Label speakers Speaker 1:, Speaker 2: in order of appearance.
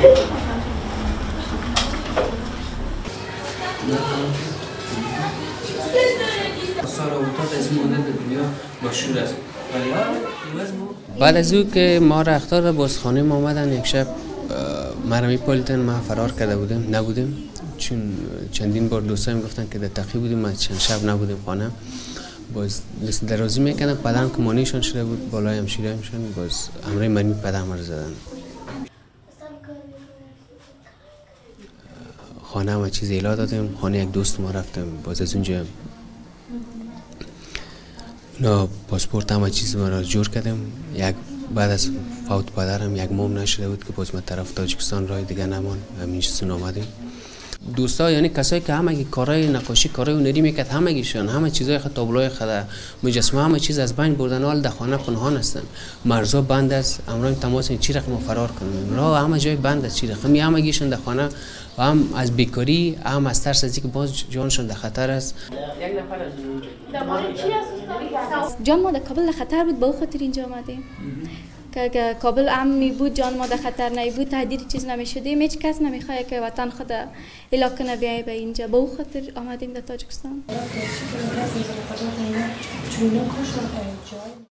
Speaker 1: بعد از او که ما را اخطار باز خانه ما آمدن یک شب مرا میپالیدن. ما فرار کرده بودیم نبودیم، چون چندین بار دوستایم گفتن که در تقی بودیم، ما چند شب نبودیم خانه. باز دست درازی میکردن، پدرم که مانیشان شده بود بالای همشیرهایشان، باز امره مرمی پدرم را زدن. خانه همه چیز ایلا دادیم، خانه یک دوست ما رفتیم، باز از اونجا پاسپورت همه چیز ما را جور کردیم. بعد از فوت پدرم یک ماه نشده بود که باز ما طرف تاجیکستان راه دیگه نمان، همینجا آمدیم. دوستا یعنی کسایی که همه کارهای نقاشی، کارهای هنری میکرد، همه چیزای خود، تابلوهای خود، مجسمه، همه چیز از بین بردن، حال در خانه پنهان هستن. مرزا بند است، امروز تماس چی رقم فرار کنیم، راه همه جای بند است، چی رقم همه گیشون در خانه، هم از بیکاری، هم از ترس از اینکه باز جانشون در خطر است.
Speaker 2: جان ما در کابل در خطر بود، به خاطر اینجا آمدیم. که اگه کابل امن بود، جان ما در خطر نبود، تهدید چیز نمیشدیم، هیچ کس نمیخواد که وطن خود الا کنه بیای به اینجا، به خاطر آمدیم در تاجیکستان.